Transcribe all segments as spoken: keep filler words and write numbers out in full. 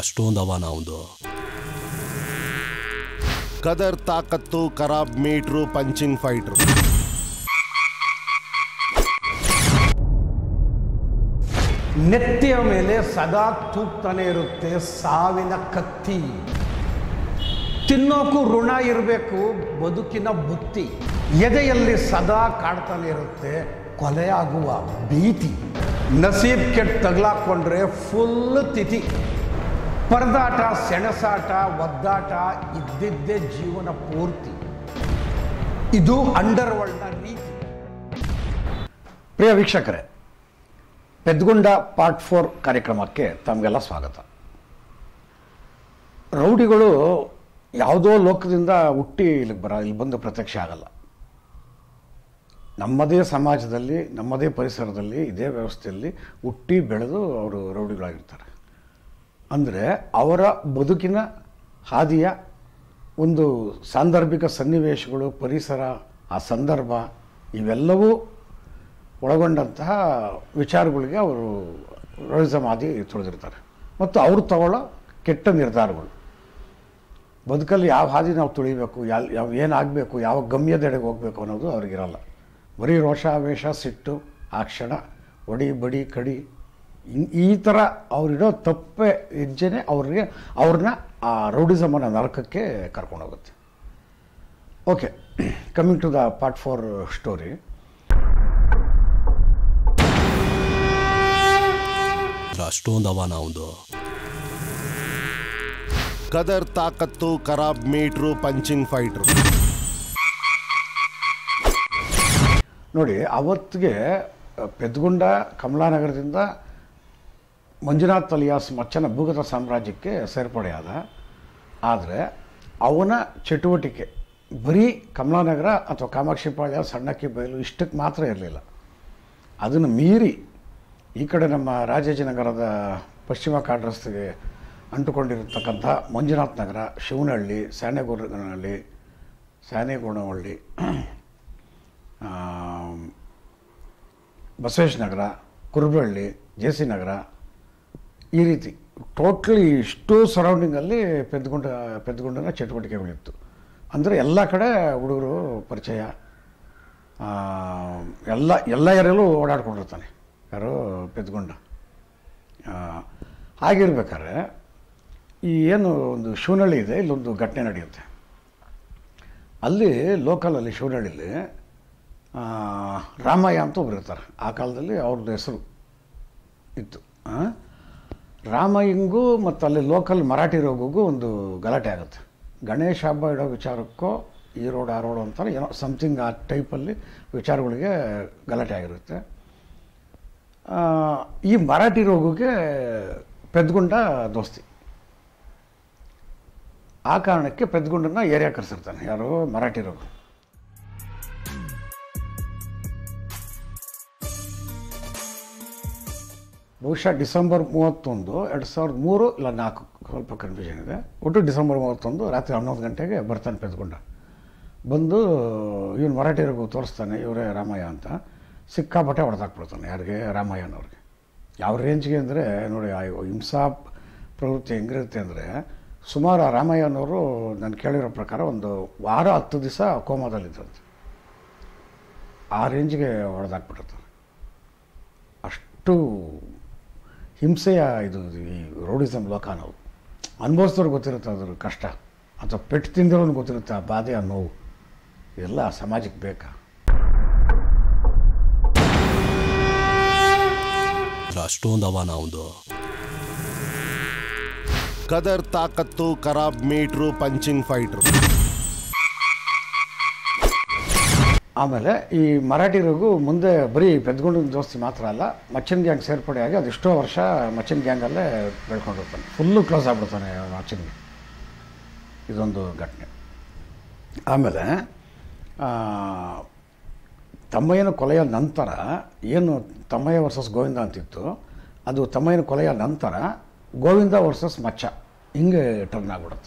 ಅಷ್ಟೊಂದು ಅವನ ಒಂದು ಕದರ್ ತಾಕತ್ತು ಖರಾಬ್ ಮೀಟ್ರು ಪಂಚಿಂಗ್ ಫೈಟ್ರು. ನೆತ್ತಿಯ ಮೇಲೆ ಸದಾ ತೂಗ್ತಾನೆ ಇರುತ್ತೆ ಸಾವಿನ ಕತ್ತಿ. ತಿನ್ನೋಕ್ಕೂ ಋಣ ಇರಬೇಕು ಬದುಕಿನ ಬುತ್ತಿ. ಎದೆಯಲ್ಲಿ ಸದಾ ಕಾಡ್ತಾನೆ ಇರುತ್ತೆ ಕೊಲೆಯಾಗುವ ಭೀತಿ. ನಸೀಬ್ ಕೆಟ್ಟು ತಗಲಾಕೊಂಡ್ರೆ ಫುಲ್ ತಿಥಿ. ಪರದಾಟ, ಸೆಣಸಾಟ, ಒದ್ದಾಟ ಇದ್ದಿದ್ದೇ ಜೀವನ ಪೂರ್ತಿ. ಇದು ಅಂಡರ್ ವರ್ಲ್ಡ್ನ ರೀತಿ. ಪ್ರಿಯ ವೀಕ್ಷಕರೇ, ಪೆದ್ಗುಂಡ ಪಾರ್ಟ್ ಫೋರ್ ಕಾರ್ಯಕ್ರಮಕ್ಕೆ ತಮಗೆಲ್ಲ ಸ್ವಾಗತ. ರೌಡಿಗಳು ಯಾವುದೋ ಲೋಕದಿಂದ ಹುಟ್ಟಿ ಇಲ್ಲಿಗೆ ಬರ ಇಲ್ಲಿ ಬಂದು ಪ್ರತ್ಯಕ್ಷ ಆಗಲ್ಲ. ನಮ್ಮದೇ ಸಮಾಜದಲ್ಲಿ, ನಮ್ಮದೇ ಪರಿಸರದಲ್ಲಿ, ಇದೇ ವ್ಯವಸ್ಥೆಯಲ್ಲಿ ಹುಟ್ಟಿ ಬೆಳೆದು ಅವರು ರೌಡಿಗಳಾಗಿರ್ತಾರೆ. ಅಂದರೆ ಅವರ ಬದುಕಿನ ಹಾದಿಯ ಒಂದು ಸಾಂದರ್ಭಿಕ ಸನ್ನಿವೇಶಗಳು, ಪರಿಸರ, ಆ ಸಂದರ್ಭ ಇವೆಲ್ಲವೂ ಒಳಗೊಂಡಂತಹ ವಿಚಾರಗಳಿಗೆ ಅವರು ರೌಡಿಸಮ್ ಹಾದಿ ತುಳಿದಿರ್ತಾರೆ. ಮತ್ತು ಅವರು ತಗೊಳ್ಳೋ ಕೆಟ್ಟ ನಿರ್ಧಾರಗಳು, ಬದುಕಲ್ಲಿ ಯಾವ ಹಾದಿ ನಾವು ತುಳಿಬೇಕು, ಯಾವ ಯಾವ ಏನಾಗಬೇಕು, ಯಾವ ಗಮ್ಯದೆಡೆಗೆ ಹೋಗಬೇಕು ಅನ್ನೋದು ಅವ್ರಿಗಿರಲ್ಲ. ಬರೀ ರೋಷ, ಆವೇಶ, ಸಿಟ್ಟು, ಆ ಕ್ಷಣ ಒಡಿ ಬಡಿ ಕಡಿ ಈ ಥರ ಅವರಿಡೋ ತಪ್ಪೆ ಹೆಜ್ಜೆನೇ ಅವ್ರಿಗೆ ಅವ್ರನ್ನ ಆ ರೌಡಿಸಮನ್ನ ನರಕಕ್ಕೆ ಕರ್ಕೊಂಡೋಗುತ್ತೆ. Okay, coming to the part four story. ಅಷ್ಟೊಂದು ಅವನ ಒಂದು ಕದರ್ ತಾಕತ್ತು ಖರಾಬ್ ಮೀಟ್ರು ಪಂಚಿಂಗ್ ಫೈಟ್ರು. ನೋಡಿ, ಅವತ್ತಿಗೆ ಪೆದ್ಗುಂಡ ಕಮಲಾನಗರದಿಂದ ಮಂಜುನಾಥ್ ಅಲಿಯಾಸ್ ಮಚ್ಚನ ಭೂಗತ ಸಾಮ್ರಾಜ್ಯಕ್ಕೆ ಸೇರ್ಪಡೆಯಾದ. ಆದರೆ ಅವನ ಚಟುವಟಿಕೆ ಬರೀ ಕಮಲಾನಗರ ಅಥವಾ ಕಾಮಾಕ್ಷಿಪಾಳ್ಯ, ಸಣ್ಣಕ್ಕಿ ಬಯಲು ಇಷ್ಟಕ್ಕೆ ಮಾತ್ರ ಇರಲಿಲ್ಲ. ಅದನ್ನು ಮೀರಿ ಈ ಕಡೆ ನಮ್ಮ ರಾಜಾಜಿನಗರದ ಪಶ್ಚಿಮ ಕಾಡು ರಸ್ತೆಗೆ ಅಂಟುಕೊಂಡಿರತಕ್ಕಂಥ ಮಂಜುನಾಥ್ ನಗರ, ಶಿವನಹಳ್ಳಿ, ಸ್ಯಾನೆಗೌಡನಹಳ್ಳಿ, ಸ್ಯಾನೆಗೌಡನಹಳ್ಳಿ, ಬಸವೇಶ್ ನಗರ, ಕುರುಬಳ್ಳಿ, ಜೆ ಸಿ ನಗರ, ಈ ರೀತಿ ಟೋಟ್ಲಿ ಇಷ್ಟು ಸರೌಂಡಿಂಗಲ್ಲಿ ಪೆದ್ಗುಂಡ ಪೆದ್ಗುಂಡನ ಚಟುವಟಿಕೆಗಳಿತ್ತು. ಅಂದರೆ ಎಲ್ಲ ಕಡೆ ಹುಡುಗರು ಪರಿಚಯ, ಎಲ್ಲ ಎಲ್ಲ ಏರಿಯಲ್ಲೂ ಓಡಾಡ್ಕೊಂಡಿರ್ತಾನೆ ಯಾರೋ ಪೆದ್ಗುಂಡ. ಹಾಗಿರ್ಬೇಕಾದ್ರೆ ಈ ಏನು ಒಂದು ಶಿವನಹಳ್ಳಿ ಇದೆ, ಇಲ್ಲೊಂದು ಘಟನೆ ನಡೆಯುತ್ತೆ. ಅಲ್ಲಿ ಲೋಕಲಲ್ಲಿ ಶಿವನಹಳ್ಳಿಲಿ ರಾಮಯ್ಯ ಅಂತ ಒಬ್ರು ಇರ್ತಾರೆ. ಆ ಕಾಲದಲ್ಲಿ ಅವ್ರದ್ದು ಹೆಸರು ಇತ್ತು. ರಾಮಯ್ಯಂಗೂ ಮತ್ತು ಅಲ್ಲಿ ಲೋಕಲ್ ಮರಾಠಿ ರೋಗಿಗೂ ಒಂದು ಗಲಾಟೆ ಆಗುತ್ತೆ. ಗಣೇಶ ಹಬ್ಬ ಇಡೋ ವಿಚಾರಕ್ಕೋ ಈ ರೋಡ್ ಆ ರೋಡ್ ಅಂತಾರೆ ಏನೋ ಸಮಥಿಂಗ್ ಆ ಟೈಪಲ್ಲಿ ವಿಚಾರಗಳಿಗೆ ಗಲಾಟೆ ಆಗಿರುತ್ತೆ. ಈ ಮರಾಠಿ ರೋಗಿಗೆ ಪೆದ್ಗುಂಡ ದೋಸ್ತಿ. ಆ ಕಾರಣಕ್ಕೆ ಪೆದ್ಗುಂಡನ್ನ ಏರಿಯಾ ಕರೆಸಿರ್ತಾನೆ ಯಾರೋ ಮರಾಠಿ ರೋಗ. ಬಹುಶಃ ಡಿಸೆಂಬರ್ ಮೂವತ್ತೊಂದು ಎರಡು ಸಾವಿರದ ಮೂರು ಇಲ್ಲ ನಾಲ್ಕು, ಸ್ವಲ್ಪ ಕನ್ಫ್ಯೂಷನ್ ಇದೆ. ಒಟ್ಟು ಡಿಸೆಂಬರ್ ಮೂವತ್ತೊಂದು ರಾತ್ರಿ ಹನ್ನೊಂದು ಗಂಟೆಗೆ ಬರ್ತಾನೆ ಪೆದ್ಗುಂಡ. ಬಂದು ಇವನು ಮರಾಠಿ ರೋಗ ತೋರಿಸ್ತಾನೆ, ಇವರೇ ರಾಮಯ್ಯ ಅಂತ. ಸಿಕ್ಕಾಪಟ್ಟೆ ಹೊಡೆದಾಕ್ಬಿಡ್ತಾನೆ. ಯಾರಿಗೆ? ರಾಮಯ್ಯನವ್ರಿಗೆ. ಯಾವ ರೇಂಜ್ಗೆ ಅಂದರೆ ನೋಡಿ, ಆ ಹಿಂಸಾ ಪ್ರವೃತ್ತಿ ಹೆಂಗಿರುತ್ತೆ ಅಂದರೆ, ಸುಮಾರು ಆ ರಾಮಯ್ಯನವರು ನಾನು ಕೇಳಿರೋ ಪ್ರಕಾರ ಒಂದು ವಾರ ಹತ್ತು ದಿವಸ ಕೋಮಾದಲ್ಲಿದ್ದಂತೆ. ಆ ರೇಂಜ್ಗೆ ಹೊಡೆದಾಕ್ಬಿಟ್ಟಿರ್ತಾರೆ. ಅಷ್ಟು ಹಿಂಸೆಯ ಇದು ಈ ರೌಡಿಸಮ್ ಲೋಕ. ನಾವು ಅನುಭವಿಸಿದವ್ರು ಗೊತ್ತಿರುತ್ತೆ ಅದ್ರ ಕಷ್ಟ, ಅಥವಾ ಪೆಟ್ಟು ತಿಂದಿರೋನು ಗೊತ್ತಿರುತ್ತೆ ಆ ಬಾಧೆ, ಆ ನೋವು. ಇದೆಲ್ಲ ಸಮಾಜಕ್ಕೆ ಬೇಕಾ? ಅಷ್ಟೊಂದು ಅವನ ಒಂದು ಕದರ್ ತಾಕತ್ತು ಖರಾಬ್ ಮೀಟ್ರು ಪಂಚಿಂಗ್ ಫೈಟ್ರು. ಆಮೇಲೆ ಈ ಮರಾಠಿ ರೋಗು ಮುಂದೆ ಬರೀ ಪೆದ್ಗುಂಡನ ದೋಸ್ತಿ ಮಾತ್ರ ಅಲ್ಲ, ಮಚ್ಚನ್ ಗ್ಯಾಂಗ್ ಸೇರ್ಪಡೆಯಾಗಿ ಅದೆಷ್ಟೋ ವರ್ಷ ಮಚ್ಚನ್ ಗ್ಯಾಂಗಲ್ಲೇ ಬೆಳ್ಕೊಂಡಿರ್ತಾನೆ. Full close ಆಗ್ಬಿಡ್ತಾನೆ ಮಚ್ಚನ್ಗೆ. ಇದೊಂದು ಘಟನೆ. ಆಮೇಲೆ ತಮ್ಮಯ್ಯನ ಕೊಲೆಯ ನಂತರ ಏನು ತಮ್ಮಯ್ಯ ವರ್ಸಸ್ ಗೋವಿಂದ ಅಂತಿತ್ತು, ಅದು ತಮ್ಮಯ್ಯನ ಕೊಲೆಯ ನಂತರ ಗೋವಿಂದ ವರ್ಸಸ್ ಮಚ್ಚ ಹಿಂಗೆ ಟರ್ನ್ ಆಗ್ಬಿಡುತ್ತೆ.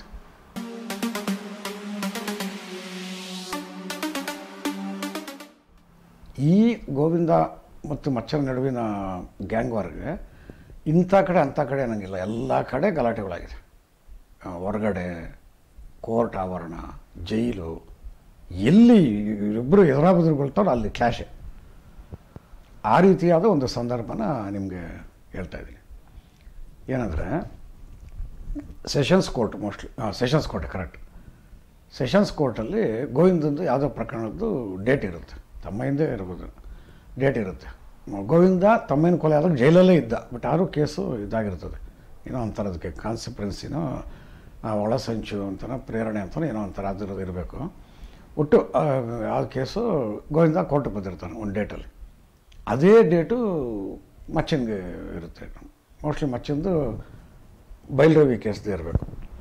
ಈ ಗೋವಿಂದ ಮತ್ತು ಮಚ್ಚನ ನಡುವಿನ ಗ್ಯಾಂಗ್ ವಾರ್ಗೆ ಇಂಥ ಕಡೆ ಅಂಥ ಕಡೆ ಅನ್ನಂಗಿಲ್ಲ, ಎಲ್ಲ ಕಡೆ ಗಲಾಟೆಗಳಾಗಿದೆ. ಹೊರಗಡೆ, ಕೋರ್ಟ್ ಆವರಣ, ಜೈಲು, ಎಲ್ಲಿ ಇಬ್ಬರು ಎದುರಾಬದುರುಗೊಳ್ತಾರೋ ಅಲ್ಲಿ ಕ್ಲಾಶೆ. ಆ ರೀತಿಯಾದ ಒಂದು ಸಂದರ್ಭನ ನಿಮಗೆ ಹೇಳ್ತಾ ಇದ್ದೀನಿ. ಏನಂದರೆ ಸೆಷನ್ಸ್ ಕೋರ್ಟ್, ಮೋಸ್ಟ್ಲಿ ಹಾಂ ಸೆಷನ್ಸ್ ಕೋರ್ಟ್ ಕರೆಕ್ಟ್. ಸೆಷನ್ಸ್ ಕೋರ್ಟಲ್ಲಿ ಗೋವಿಂದಂದು ಯಾವುದೋ ಪ್ರಕರಣದ್ದು ಡೇಟ್ ಇರುತ್ತೆ, ತಮ್ಮ ಹಿಂದೆ ಇರ್ಬೋದು ಡೇಟ್ ಇರುತ್ತೆ. ಗೋವಿಂದ ತಮ್ಮನ ಕೊಲೆ ಆದಾಗ ಜೈಲಲ್ಲೇ ಇದ್ದ, ಬಟ್ ಆದರೂ ಕೇಸು ಇದಾಗಿರ್ತದೆ, ಏನೋ ಒಂಥರದಕ್ಕೆ ಕಾನ್ಸಿಕ್ವೆನ್ಸಿನೋ ಒಳಸಂಚು ಅಂತನೋ ಪ್ರೇರಣೆ ಅಂತನೋ ಏನೋ ಒಂಥರ ಅದಿರೋದು ಇರಬೇಕು. ಒಟ್ಟು ಆ ಕೇಸು ಗೋವಿಂದ ಕೋರ್ಟಿಗೆ ಬಂದಿರ್ತಾನೆ ಒಂದು ಡೇಟಲ್ಲಿ. ಅದೇ ಡೇಟು ಮಚ್ಚನ್ಗೆ ಇರುತ್ತೆ. ಮೋಸ್ಟ್ಲಿ ಮಚ್ಚಂದು ಬೈಲ್ರವಿ ಕೇಸ್ದೇ ಇರಬೇಕು.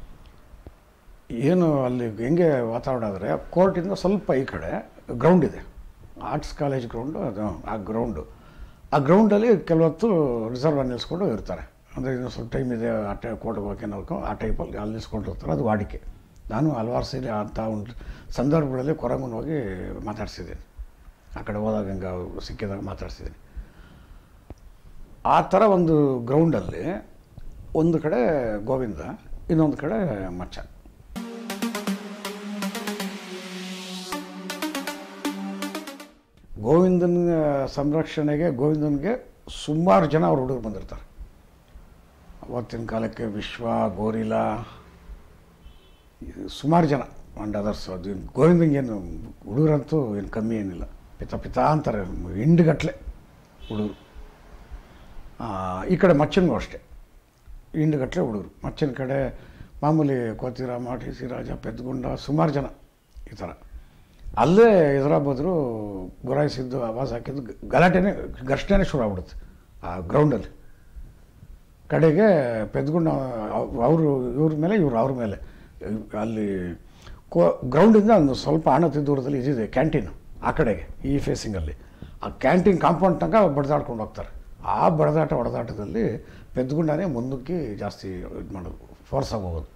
ಏನು ಅಲ್ಲಿ ಹೆಂಗೆ ವಾತಾವರಣ ಆದರೆ ಕೋರ್ಟಿಂದ ಸ್ವಲ್ಪ ಈ ಕಡೆ ಗ್ರೌಂಡ್ ಇದೆ, ಆರ್ಟ್ಸ್ ಕಾಲೇಜ್ ಗ್ರೌಂಡು, ಅದು ಆ ಗ್ರೌಂಡು ಆ ಗ್ರೌಂಡಲ್ಲಿ ಕೆಲವತ್ತು ರಿಸರ್ವ್ ನಿಲ್ಲಿಸ್ಕೊಂಡು ಇರ್ತಾರೆ. ಅಂದರೆ ಇನ್ನೂ ಸ್ವಲ್ಪ ಟೈಮ್ ಇದೆ ಆ ಟೈ ಕೋರ್ಟ್ಗೆ ಹೋಗೋಕೆ ನೋಡ್ಕೊಂಡು ಆ ಟೈಪಲ್ಲಿ ಅಲ್ಲಿ ನಿಲ್ಲಿಸ್ಕೊಂಡಿರ್ತಾರೆ. ಅದು ವಾಡಿಕೆ. ನಾನು ಹಲವಾರು ಸಲ ಅಂಥ ಒಂದು ಸಂದರ್ಭಗಳಲ್ಲಿ ಕೊರಂಗನ ಹೋಗಿ ಮಾತಾಡ್ಸಿದ್ದೀನಿ, ಆ ಕಡೆ ಹೋದಾಗ ಹಂಗೆ ಸಿಕ್ಕಿದಾಗ ಮಾತಾಡ್ಸಿದ್ದೀನಿ. ಆ ಥರ ಒಂದು ಗ್ರೌಂಡಲ್ಲಿ ಒಂದು ಕಡೆ ಗೋವಿಂದ, ಇನ್ನೊಂದು ಕಡೆ ಮಚ್ಚ. ಗೋವಿಂದನ ಸಂರಕ್ಷಣೆಗೆ ಗೋವಿಂದನಿಗೆ ಸುಮಾರು ಜನ ಅವ್ರ ಹುಡುಗರು ಬಂದಿರ್ತಾರೆ. ಅವತ್ತಿನ ಕಾಲಕ್ಕೆ ವಿಶ್ವ, ಗೋರಿಲಾ, ಸುಮಾರು ಜನ ಆ್ಯಂಡ್ ಅದರ್ಸ್. ಅದು ಗೋವಿಂದಂಗೇನು ಹುಡುಗರಂತೂ ಏನು ಕಮ್ಮಿ ಏನಿಲ್ಲ, ಪಿತ ಪಿತ ಅಂತಾರೆ, ಹಿಂಡುಗಟ್ಟಲೆ ಹುಡುಗರು. ಈ ಕಡೆ ಮಚ್ಚನಿಗೂ ಅಷ್ಟೇ ಹಿಂಡುಗಟ್ಟಲೆ ಹುಡುಗರು. ಮಚ್ಚನ ಕಡೆ ಮಾಮೂಲಿ ಕೋತಿರಾಮ, ಟಿ ಸಿ ರಾಜ, ಪೆದ್ಗುಂಡ, ಸುಮಾರು ಜನ ಈ ಥರ. ಅಲ್ಲೇ ಎದುರಾಬದ್ರು ಗುರಾಯಿಸಿದ್ದು, ಆವಾಜ್ ಹಾಕಿದ್ದು, ಗಲಾಟೆನೇ ಘರ್ಷಣೆನೇ ಶುರು ಆಗ್ಬಿಡುತ್ತೆ ಆ ಗ್ರೌಂಡಲ್ಲಿ. ಕಡೆಗೆ ಪೆದ್ಗುಂಡ ಅವರು ಇವ್ರ ಮೇಲೆ, ಇವ್ರು ಅವ್ರ ಮೇಲೆ. ಅಲ್ಲಿ ಕೋ ಗ್ರೌಂಡಿಂದ ಒಂದು ಸ್ವಲ್ಪ ಆಣತಿ ದೂರದಲ್ಲಿ ಇದಿದೆ ಕ್ಯಾಂಟೀನು, ಆ ಕಡೆಗೆ ಈ ಫೇಸಿಂಗಲ್ಲಿ. ಆ ಕ್ಯಾಂಟೀನ್ ಕಾಂಪೌಂಡ್ ತನಕ ಬಡ್ದಾಡ್ಕೊಂಡು ಹೋಗ್ತಾರೆ. ಆ ಬಡದಾಟ ಹೊಡೆದಾಟದಲ್ಲಿ ಪೆದ್ಗುಂಡನೇ ಮುಂದಕ್ಕೆ ಜಾಸ್ತಿ ಇದು ಮಾಡೋದು, ಫೋರ್ಸಾಗಿ ಹೋಗೋದು.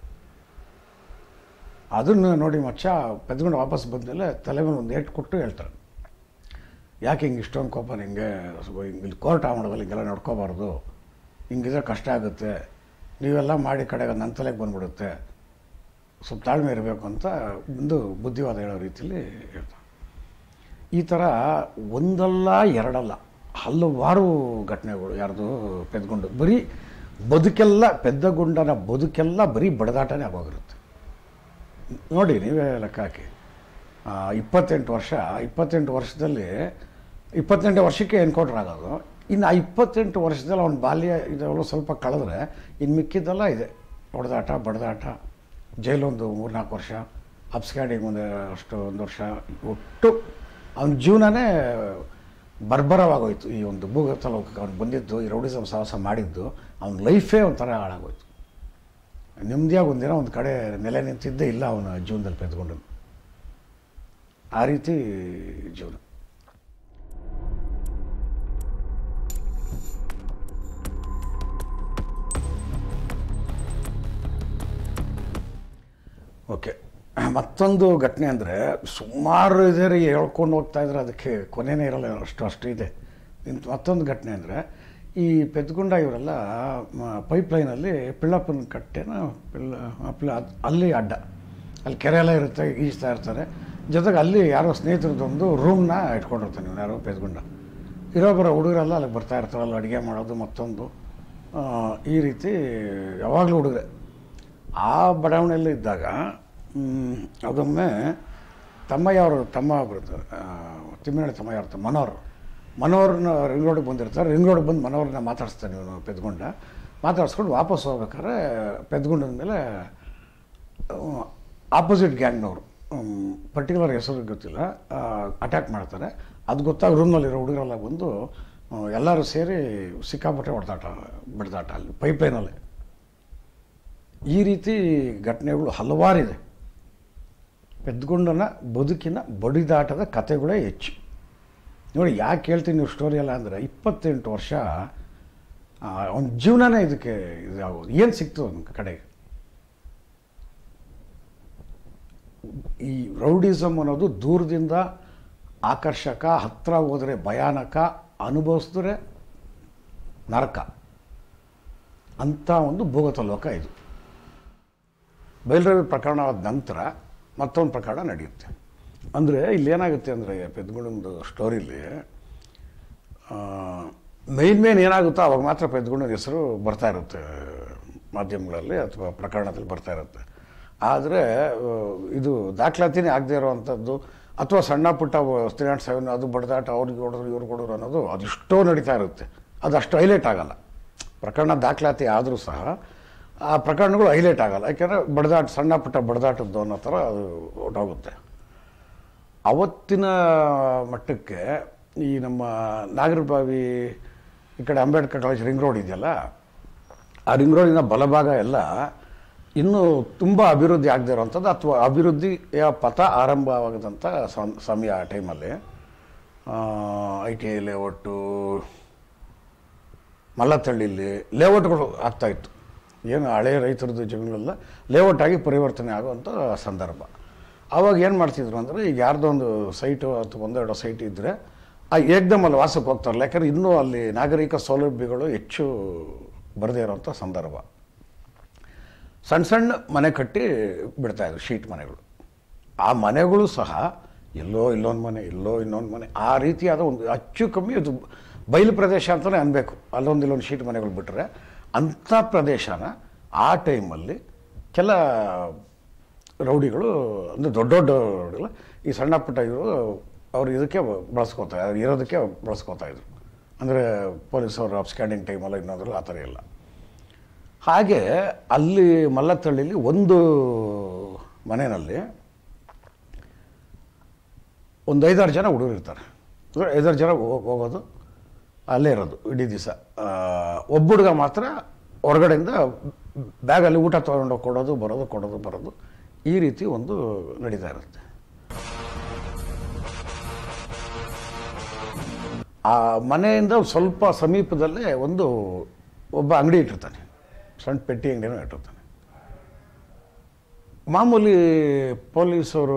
ಅದನ್ನು ನೋಡಿ ಮಚ್ಚ ಪೆದ್ಗುಂಡ ವಾಪಸ್ ಬಂದಮೇಲೆ ತಲೆ ಮೇಲೆ ಒಂದು ಏಟು ಕೊಟ್ಟು ಹೇಳ್ತಾರೆ, ಯಾಕೆ ಹಿಂಗೆ ಇಷ್ಟೊಂದು ಕೋಪ ನಿಂಗೆ, ಹಿಂಗೆ ಇಲ್ಲಿ ಕೋರ್ಟ್ ಆ ಮಾಡೋದಲ್ಲಿ ಹಿಂಗೆಲ್ಲ ನೋಡ್ಕೋಬಾರ್ದು, ಹಿಂಗಿದ್ರೆ ಕಷ್ಟ ಆಗುತ್ತೆ, ನೀವೆಲ್ಲ ಮಾಡಿ ಕಡೆಗೆ ನನ್ನ ತಲೆಗೆ ಬಂದುಬಿಡುತ್ತೆ, ಸ್ವಲ್ಪ ತಾಳ್ಮೆ ಇರಬೇಕು ಅಂತ ಒಂದು ಬುದ್ಧಿವಾದ ಹೇಳೋ ರೀತಿಯಲ್ಲಿ ಹೇಳ್ತಾರೆ. ಈ ಥರ ಒಂದಲ್ಲ ಎರಡಲ್ಲ ಹಲವಾರು ಘಟನೆಗಳು. ಯಾರ್ದು ಪೆದ್ಗುಂಡು ಬರೀ ಬದುಕೆಲ್ಲ, ಪೆದ್ದಗುಂಡನ ಬದುಕೆಲ್ಲ ಬರೀ ಬಡದಾಟನೇ ಆಗೋಗಿರುತ್ತೆ. ನೋಡಿ ನೀವೇ ಲೆಕ್ಕ ಹಾಕಿ, ಇಪ್ಪತ್ತೆಂಟು ವರ್ಷ ಇಪ್ಪತ್ತೆಂಟು ವರ್ಷದಲ್ಲಿ ಇಪ್ಪತ್ತೆಂಟು ವರ್ಷಕ್ಕೆ ಎನ್ಕೌಂಟರ್ ಆಗೋದು. ಇನ್ನು ಆ ಇಪ್ಪತ್ತೆಂಟು ವರ್ಷದಲ್ಲಿ ಅವನ ಬಾಲ್ಯ ಇದೆಲ್ಲ ಸ್ವಲ್ಪ ಕಳೆದ್ರೆ ಇನ್ನು ಮಿಕ್ಕಿದ್ದೆಲ್ಲ ಇದೆ, ಹೊಡೆದಾಟ, ಬಡದಾಟ, ಜೈಲೊಂದು ಮೂರು ನಾಲ್ಕು ವರ್ಷ, ಅಪ್ಸ್ಕ್ಯಾಡಿಂಗ್ ಒಂದು ಅಷ್ಟು ಒಂದು ವರ್ಷ. ಒಟ್ಟು ಅವನ ಜೀವನನೇ ಬರ್ಬರವಾಗೋಯ್ತು. ಈ ಒಂದು ಭೂಗತ ಲೋಕಕ್ಕೆ ಅವ್ನು ಬಂದಿದ್ದು, ಈ ರೌಡಿಸಮ್ ಸಾಹಸ ಮಾಡಿದ್ದು, ಅವನ ಲೈಫೇ ಒಂಥರ ಹಾಳಾಗೋಯ್ತು. ನೆಮ್ಮದಿಯಾಗಿ ಒಂದಿನ ಒಂದು ಕಡೆ ನೆಲೆ ನಿಂತಿದ್ದೇ ಇಲ್ಲ ಅವನ ಜೀವನದಲ್ಲಿ ಪೆದ್ಕೊಂಡು. ಆ ರೀತಿ ಜೀವನ. ಓಕೆ, ಮತ್ತೊಂದು ಘಟನೆ ಅಂದರೆ ಸುಮಾರು ಇದೆ ರೀ, ಹೇಳ್ಕೊಂಡು ಹೋಗ್ತಾಯಿದ್ರೆ ಅದಕ್ಕೆ ಕೊನೆಯೇ ಇರಲ್ಲ, ಅಷ್ಟು ಅಷ್ಟು ಇದೆ. ಇಂಥ ಮತ್ತೊಂದು ಘಟನೆ ಅಂದರೆ ಈ ಪೆದ್ಗುಂಡ ಇವರೆಲ್ಲ ಪೈಪ್ಲೈನಲ್ಲಿ ಪಿಳ್ಳಪ್ಪನ ಕಟ್ಟೆನ ಪಿಳ್ಳ ಪಿಳ್ಳ ಅಲ್ಲಿ ಅಡ್ಡ, ಅಲ್ಲಿ ಕೆರೆ ಎಲ್ಲ ಇರುತ್ತೆ, ಈಜ್ತಾ ಇರ್ತಾರೆ. ಜೊತೆಗೆ ಅಲ್ಲಿ ಯಾರೋ ಸ್ನೇಹಿತರದೊಂದು ರೂಮ್ನ ಇಟ್ಕೊಂಡಿರ್ತಾನೆ ಇವನು, ಯಾರೋ ಪೆದ್ಗುಂಡ. ಇರೋಬ್ಬರ ಹುಡುಗರೆಲ್ಲ ಅಲ್ಲಿಗೆ ಬರ್ತಾ ಇರ್ತಾರಲ್ಲ, ಅಡುಗೆ ಮಾಡೋದು ಮತ್ತೊಂದು ಈ ರೀತಿ ಯಾವಾಗಲೂ ಹುಡುಗರೆ. ಆ ಬಡಾವಣೆಯಲ್ಲಿ ಇದ್ದಾಗ ಅದೊಮ್ಮೆ ತಮ್ಮಯ್ಯ ಅವರು, ತಮ್ಮ ಒಬ್ಬರದ್ದು ತಿಮ್ಮನಹಳ್ಳಿ ತಮ್ಮಯ್ಯ ಅವ್ರ ಮನೋಹರ್ ಮನೋಹರ್ನ ರಿಂಗ್ ರೋಡಿಗೆ ಬಂದಿರ್ತಾರೆ. ರಿಂಗ್ ರೋಡಿಗೆ ಬಂದು ಮನೋಹರ್ನ ಮಾತಾಡಿಸ್ತಾನೆ ಇವನು ಪೆದ್ಗುಂಡ. ಮಾತಾಡಿಸ್ಕೊಂಡು ವಾಪಸ್ ಹೋಗ್ಬೇಕಾದ್ರೆ ಪೆದ್ಗುಂಡದ ಮೇಲೆ ಆಪೋಸಿಟ್ ಗ್ಯಾಂಗ್ನವರು, ಪರ್ಟಿಕ್ಯುಲರ್ ಹೆಸರು ಗೊತ್ತಿಲ್ಲ, ಅಟ್ಯಾಕ್ ಮಾಡ್ತಾರೆ. ಅದು ಗೊತ್ತಾಗಿ ರೂಮ್ನಲ್ಲಿರೋ ಹುಡುಗರೆಲ್ಲ ಬಂದು ಎಲ್ಲರೂ ಸೇರಿ ಸಿಕ್ಕಾಪಟ್ಟೆ ಹೊಡೆದಾಟ, ಬಡ್ದಾಟ ಅಲ್ಲಿ ಪೈಪ್ಲೈನಲ್ಲಿ. ಈ ರೀತಿ ಘಟನೆಗಳು ಹಲವಾರಿದೆ. ಪೆದ್ಗುಂಡನ ಬದುಕಿನ ಬಡಿದಾಟದ ಕಥೆಗಳೇ ಹೆಚ್ಚು. ನೋಡಿ ಯಾಕೆ ಹೇಳ್ತೀನಿ ನೀವು ಸ್ಟೋರಿ ಎಲ್ಲ ಅಂದರೆ, ಇಪ್ಪತ್ತೆಂಟು ವರ್ಷ ಅವನ ಜೀವನನೇ ಇದಕ್ಕೆ ಇದಾಗೋದು. ಏನು ಸಿಕ್ತು ಅವನ ಕಡೆಗೆ? ಈ ರೌಡಿಸಮ್ ಅನ್ನೋದು ದೂರದಿಂದ ಆಕರ್ಷಕ, ಹತ್ತಿರ ಹೋದರೆ ಭಯಾನಕ, ಅನುಭವಿಸಿದ್ರೆ ನರಕ. ಅಂಥ ಒಂದು ಭೂಗತ ಲೋಕ ಇದು. ಬಯಲುರವಿ ಪ್ರಕರಣ ಆದ ನಂತರ ಮತ್ತೊಂದು ಪ್ರಕರಣ ನಡೆಯುತ್ತೆ. ಅಂದರೆ ಇಲ್ಲೇನಾಗುತ್ತೆ ಅಂದರೆ ಪೆದ್ದುಗುಂಡನದು ಸ್ಟೋರಿಲಿ ಮೇನ್ ಮೇನ್ ಏನಾಗುತ್ತೋ ಅವಾಗ ಮಾತ್ರ ಪೆದ್ದುಗುಂಡನ ಹೆಸರು ಬರ್ತಾ ಇರುತ್ತೆ ಮಾಧ್ಯಮಗಳಲ್ಲಿ ಅಥವಾ ಪ್ರಕರಣದಲ್ಲಿ ಬರ್ತಾ ಇರುತ್ತೆ. ಆದರೆ ಇದು ದಾಖಲಾತಿನೇ ಆಗದೆ ಇರೋವಂಥದ್ದು ಅಥವಾ ಸಣ್ಣ ಪುಟ್ಟ ಸ್ತ್ರೀನಾಟ್ ಸೇವನೆ ಅದು ಬಡ್ದಾಟ ಅವ್ರಿಗೆ ಹೊಡೆದ್ರು ಇವ್ರು ಕೊಡೋರು ಅನ್ನೋದು ಅದೆಷ್ಟೋ ನಡೀತಾ ಇರುತ್ತೆ. ಅದು ಅಷ್ಟು ಹೈಲೈಟ್ ಆಗಲ್ಲ. ಪ್ರಕರಣ ದಾಖಲಾತಿ ಆದರೂ ಸಹ ಆ ಪ್ರಕರಣಗಳು ಹೈಲೈಟ್ ಆಗಲ್ಲ. ಯಾಕೆಂದರೆ ಬಡ್ದಾಟ ಸಣ್ಣ ಪುಟ್ಟ ಬಡ್ದಾಟದ್ದು ಅನ್ನೋ ಥರ ಅದು ಹೊರಟೋಗುತ್ತೆ. ಅವತ್ತಿನ ಮಟ್ಟಕ್ಕೆ ಈ ನಮ್ಮ ನಾಗರಬಾವಿ ಈ ಕಡೆ ಅಂಬೇಡ್ಕರ್ ಕಾಲೇಜ್ ರಿಂಗ್ ರೋಡ್ ಇದೆಯಲ್ಲ, ಆ ರಿಂಗ್ ರೋಡಿನ ಬಲಭಾಗ ಎಲ್ಲ ಇನ್ನೂ ತುಂಬ ಅಭಿವೃದ್ಧಿ ಆಗದೆ ಇರೋವಂಥದ್ದು ಅಥವಾ ಅಭಿವೃದ್ಧಿಯ ಪಥ ಆರಂಭವಾಗದಂಥ ಸಮಯ ಆ ಟೈಮಲ್ಲಿ ಐ ಟಿ ಐ ಲೇಔಟು ಮಲ್ಲತ್ತಳ್ಳಿಲಿ ಲೇಔಟ್ಗಳು ಆಗ್ತಾಯಿತ್ತು. ಏನು ಹಳೆಯ ರೈತರದ್ದು ಜಮೀನುಗಳೆಲ್ಲ ಲೇಔಟ್ ಆಗಿ ಪರಿವರ್ತನೆ ಆಗುವಂಥ ಸಂದರ್ಭ. ಆವಾಗ ಏನು ಮಾಡ್ತಿದ್ರು ಅಂದರೆ ಈಗ ಯಾರ್ದೋ ಒಂದು ಸೈಟು ಅಥವಾ ಒಂದೆರಡು ಸೈಟ್ ಇದ್ದರೆ ಆ ಏಕ್ದಮಲ್ಲಿ ವಾಸಕ್ಕೆ ಹೋಗ್ತಾರಲ್ಲ. ಯಾಕಂದರೆ ಇನ್ನೂ ಅಲ್ಲಿ ನಾಗರಿಕ ಸೌಲಭ್ಯಗಳು ಹೆಚ್ಚು ಬರದೇ ಇರೋವಂಥ ಸಂದರ್ಭ. ಸಣ್ಣ ಸಣ್ಣ ಮನೆ ಕಟ್ಟಿ ಬಿಡ್ತಾಯಿದ್ರು, ಶೀಟ್ ಮನೆಗಳು. ಆ ಮನೆಗಳು ಸಹ ಎಲ್ಲೋ ಇಲ್ಲೊಂದು ಮನೆ ಎಲ್ಲೋ ಇನ್ನೊಂದು ಮನೆ ಆ ರೀತಿಯಾದ ಒಂದು ಹೆಚ್ಚು ಕಮ್ಮಿ ಅದು ಬಯಲು ಪ್ರದೇಶ ಅಂತಲೇ ಅನ್ಬೇಕು. ಅಲ್ಲೊಂದು ಇಲ್ಲೊಂದು ಶೀಟ್ ಮನೆಗಳು ಬಿಟ್ಟರೆ ಅಂಥ ಪ್ರದೇಶನ ಆ ಟೈಮಲ್ಲಿ ಕೆಲ ರೌಡಿಗಳು ಅಂದರೆ ದೊಡ್ಡ ದೊಡ್ಡ ರೌಡಿಗಳು ಈ ಸಣ್ಣ ಪುಟ್ಟ ಇವರು ಅವರು ಇದಕ್ಕೆ ಬಳಸ್ಕೋತಾ ಅವ್ರು ಇರೋದಕ್ಕೆ ಬಳಸ್ಕೋತಾ ಇದ್ರು. ಅಂದರೆ ಪೊಲೀಸವರು ಅಬ್ಸ್ಕ್ಯಾಂಡಿಂಗ್ ಟೈಮಲ್ಲ ಇನ್ನೊಂದ್ರಲ್ಲಿ ಆ ಥರ ಇಲ್ಲ. ಹಾಗೆ ಅಲ್ಲಿ ಮಲ್ಲತ್ತಳ್ಳಿಲಿ ಒಂದು ಮನೆಯಲ್ಲಿ ಒಂದು ಐದಾರು ಜನ ಹುಡುಗರು ಇರ್ತಾರೆ. ಐದಾರು ಜನ ಹೋಗೋದು ಅಲ್ಲೇ ಇರೋದು ಇಡೀ ದಿವಸ. ಒಬ್ಬ ಹುಡುಗ ಮಾತ್ರ ಹೊರಗಡೆಯಿಂದ ಬ್ಯಾಗಲ್ಲಿ ಊಟ ತೊಗೊಂಡೋಗಿ ಕೊಡೋದು ಬರೋದು ಕೊಡೋದು ಬರೋದು ಈ ರೀತಿ ಒಂದು ನಡೀತಾ ಇರುತ್ತೆ. ಆ ಮನೆಯಿಂದ ಸ್ವಲ್ಪ ಸಮೀಪದಲ್ಲೇ ಒಂದು ಒಬ್ಬ ಅಂಗಡಿ ಇಟ್ಟಿರ್ತಾನೆ, ಸಣ್ಣ ಪೆಟ್ಟಿ ಅಂಗಡಿನೂ ಇಟ್ಟಿರ್ತಾನೆ. ಮಾಮೂಲಿ ಪೊಲೀಸವರು